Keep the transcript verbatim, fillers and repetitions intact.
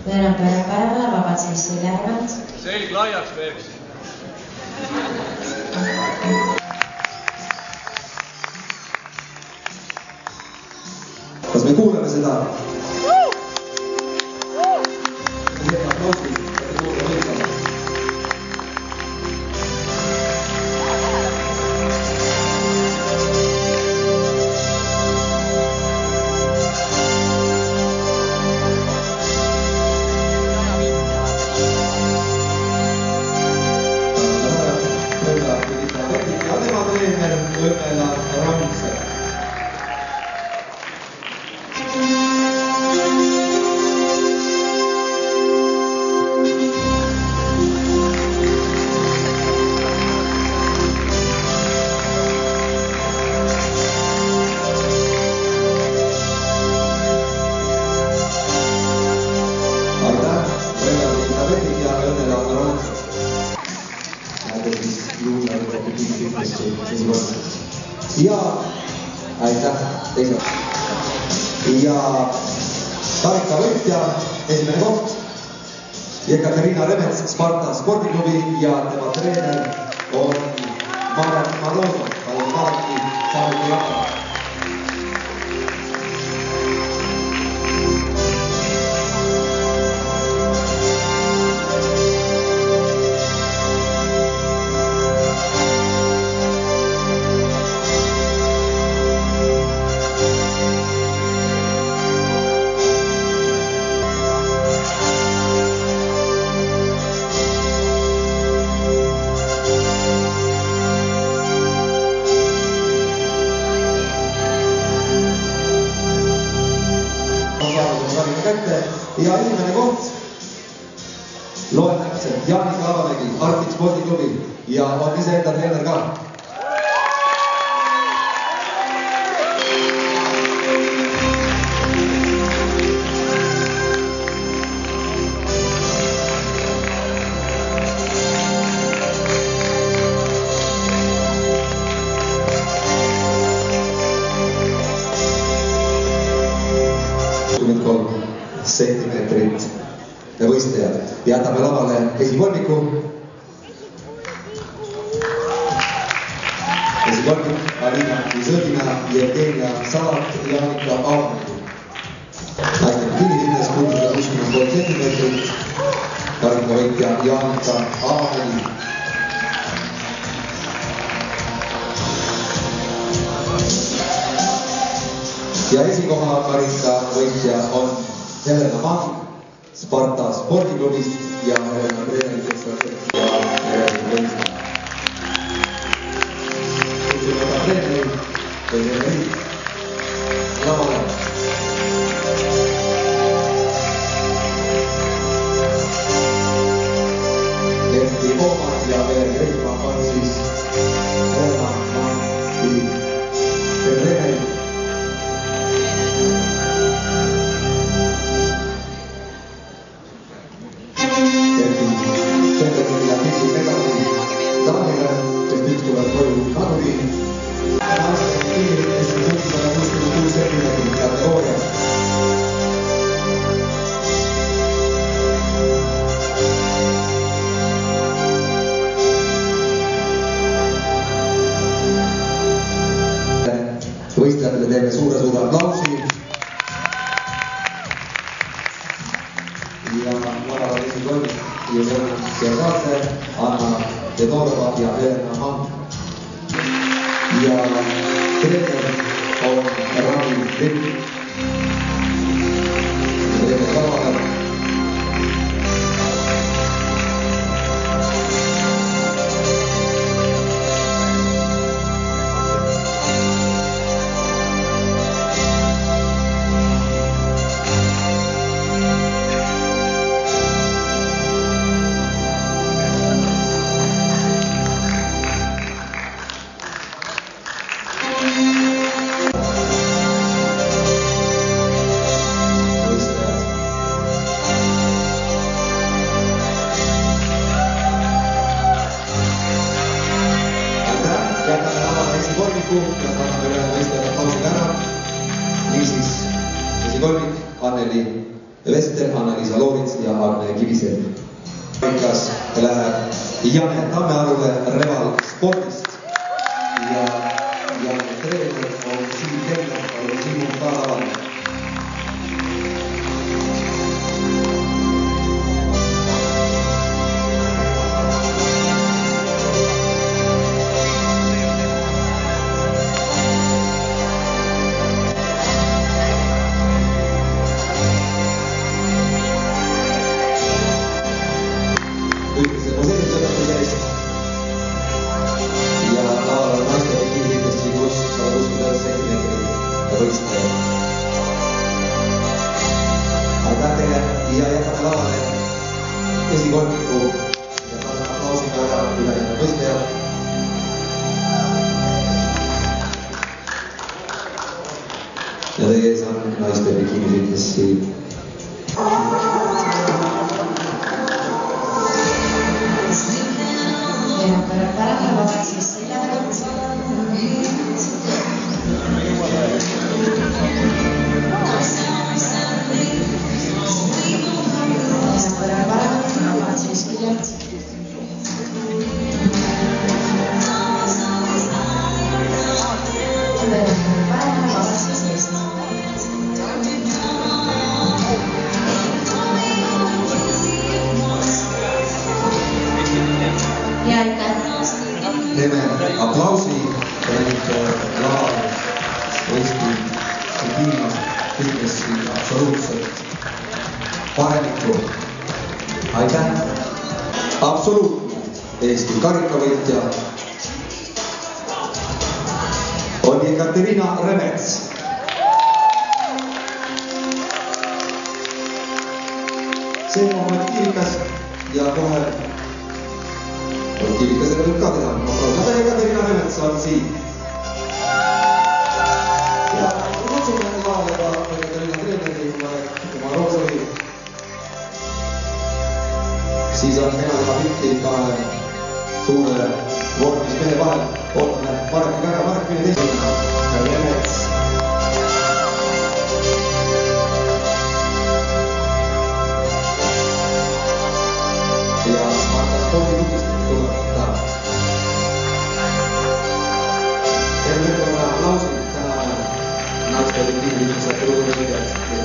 pööran pööran paremale, vabad seistud järved. Selg laiaks veeks. Kas me kuuleme seda? See aplausi, et te kuuleme võitama. Ja tema treener Õnnela Ramse. Ja aitäh teisele. Ja karika võitja esimene koht Ekaterina Remets Sparta spordiklubi ja tema treener on Maret Malosov, ta on alati saanud jagada. Ja esimene koht loetakse Jaanika Avamägi Arctic spordiklubi ja on ise enda treener ka. Sentimeetrit võistlejad. Jätame lavale esikolmiku. Esikolmik Alina Sõdina, Jevgenia Salat, Jaanika Avamägi. Naiste bikini-fitness kuussada kuuskümmend kolm sentimeetrit. Karika võitja Jaanika Avamägi. Ja esikoha karika võitja on Helena Mang Sparta spordiklubist ja Helena treeneriteks ja Helena võistlejad. Kutsume ka treeneri või treenerid lavale. Erki Ooman ja Veri Reikma on siis Helena Mangi treenerid. Võistlejatele teeme suure-suure aplausi. Ja lavale esikolmik ja Sergase, Anna Tedorova ja Helena Mang. Ja treener on Rami Ripp. Treener lavale. Ja saame üle võistlejad pausid ära. Niisiis, esikolmik Anneli Vester, Anna-Liisa Loorits ja Agne Kivisepp. Paikas läheb Jane Tammearule Reval spordist ja Jane treener on Siim Kelder, palun Siim ka lavale. Üldise poseerimisõpetuse eest ja laval on naiste kiviritest pluss sada kuuskümmend sentimeetrit võistleja. Aitäh teile ja jätame lavale esikolmiku ja saadame aplausiga ära ülejäänud võistleja. Ja teie ees on naiste bikiinirites Siim. Para para vabad siis selja tagant. Para para vabad siis küljelt. Para vabad siis eest. Ja aitäh. Teeme aplausi ning laval Eesti Tiimas kindlasti absoluutselt paremikku. Aitäh! Absoluutselt Eesti karikavõitja on Ekaterina Remets. See on Kivikas ja kohe Kivikase võib ka teha. Aplausi Ekaterina Remets on siin. Ja kutsume lavale ka Ekaterina treeneri oma Roosali. Siis on hea teha pilti kahe suure vormis mehe vahel. Ootame Mareki kära, Marek mine teisena. Remets. Ja Marta spordiklubist tuleb taha. Terve korra aplausid täna naiste bikiinirites saate lugu